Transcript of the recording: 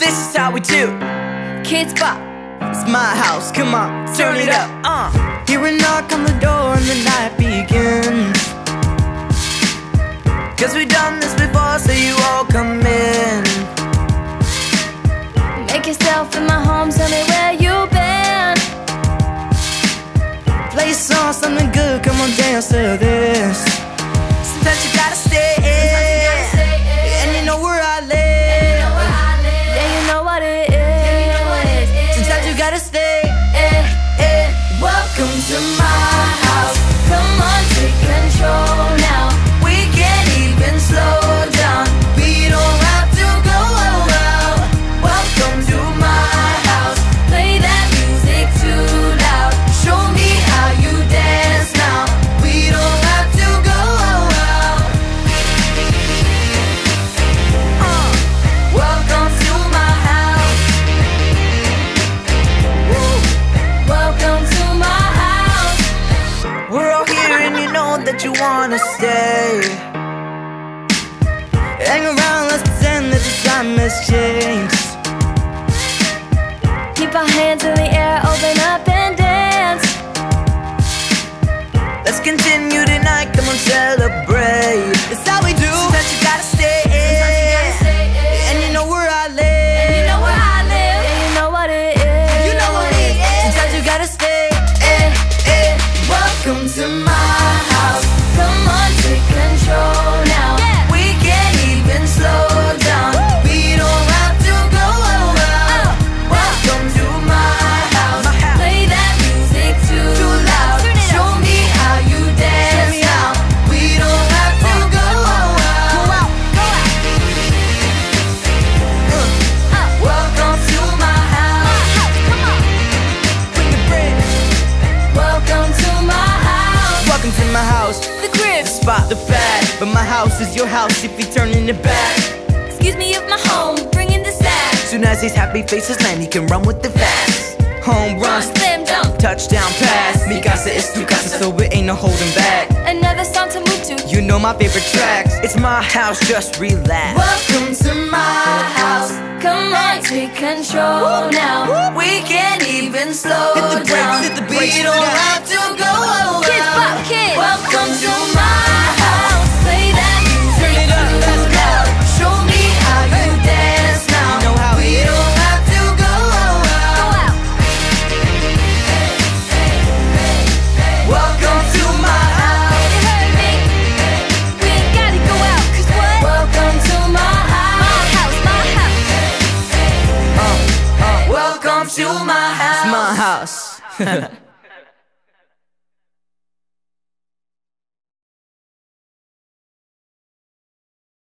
This is how we do. Kids pop, it's my house, come on, turn it up. Hear a knock on the door and the night begins. 'Cause we've done this before, so you all come in. Make yourself in my home, tell me where you've been. Play a song, something good, come on, dance to this. Sometimes you gotta stay, and you know where I live. Yeah, you know what it is. Sometimes you gotta stay. Welcome to my house. Come on, take control now. We can't even slow down. We don't have to go out. Welcome to my house. Play that music too loud. Show me how you dance now. We don't have to go out. Welcome to my house. Welcome to my house. We're all here and you know that you wanna stay. Hang around, let's pretend that the time has changed. Keep our hands in the air, open up and dance. Let's continue tonight, come on, celebrate. It's how we do. Sometimes you gotta stay, and you know where I live. You know where I live. Yeah, you know what it is. You know what it is. Sometimes you gotta stay. Welcome to my house. Come on, take control now. We can't even slow down. We don't have to go out. Welcome to my house. Play that music too loud. Show me how you dance now. We don't have to go out. Welcome to my house. Come on. Bring the bread. Welcome to my house. Welcome to my house. The crib. The spot, the pad. But my house is your house if you turn in it back. Excuse me if my home bringing the sack. Soon as these happy faces land, he can run with the fast. Home run, Slam dunk. touchdown pass. Mi casa is tu casa, so it ain't no holding back. Another song to move to. You know my favorite tracks. It's my house, just relax. Welcome to my house. Come on, take control now. We can't even slow Hit the brakes, down. hit the brakes, We don't yeah. have to go around. Kids pop, kids. Welcome to my house. Play that music Turn it up, too let's go. loud. Show me how you dance now. You know how we it is. don't have to go around. Welcome to my house. You heard me? We ain't gotta go out, 'cause what? Welcome to my house. My house. Welcome to my house. It's my house.